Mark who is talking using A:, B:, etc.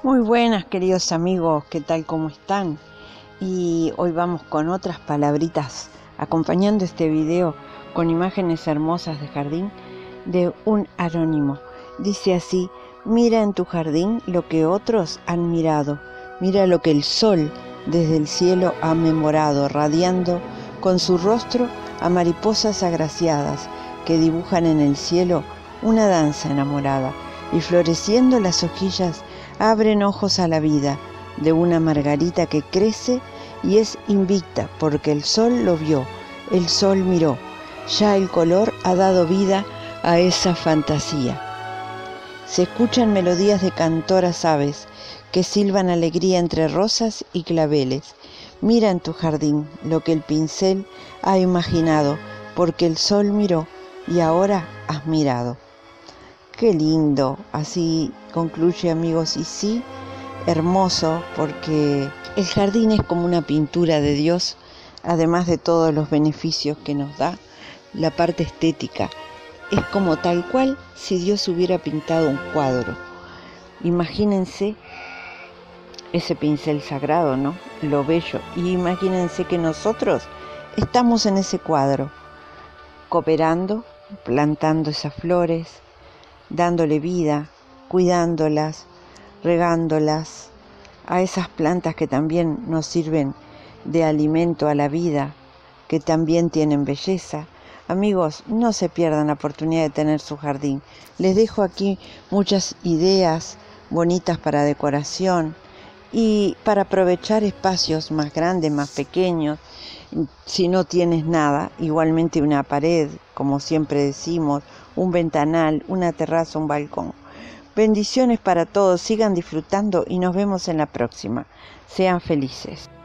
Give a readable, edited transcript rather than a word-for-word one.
A: Muy buenas, queridos amigos, ¿qué tal? ¿Cómo están? Y hoy vamos con otras palabritas, acompañando este video con imágenes hermosas de jardín de un anónimo. Dice así: mira en tu jardín lo que otros han mirado, mira lo que el sol desde el cielo ha memorado, radiando con su rostro a mariposas agraciadas que dibujan en el cielo una danza enamorada, y floreciendo las hojillas abren ojos a la vida de una margarita que crece y es invicta porque el sol lo vio, el sol miró, ya el color ha dado vida a esa fantasía. Se escuchan melodías de cantoras aves que silban alegría entre rosas y claveles. Mira en tu jardín lo que el pincel ha imaginado, porque el sol miró y ahora has mirado. Qué lindo, así concluye, amigos, y sí, hermoso, porque el jardín es como una pintura de Dios, además de todos los beneficios que nos da, la parte estética. Es como tal cual si Dios hubiera pintado un cuadro. Imagínense ese pincel sagrado, ¿no? Lo bello. Y imagínense que nosotros estamos en ese cuadro, cooperando, plantando esas flores, dándole vida, cuidándolas, regándolas, a esas plantas que también nos sirven de alimento a la vida, que también tienen belleza. Amigos, no se pierdan la oportunidad de tener su jardín. Les dejo aquí muchas ideas bonitas para decoración y para aprovechar espacios más grandes, más pequeños. Si no tienes nada, igualmente una pared, como siempre decimos, un ventanal, una terraza, un balcón. Bendiciones para todos, sigan disfrutando y nos vemos en la próxima. Sean felices.